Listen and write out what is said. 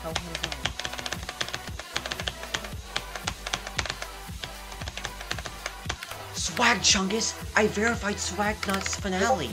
Ho, ho, ho. Swag Chungus! I verified Swag Nuts finale!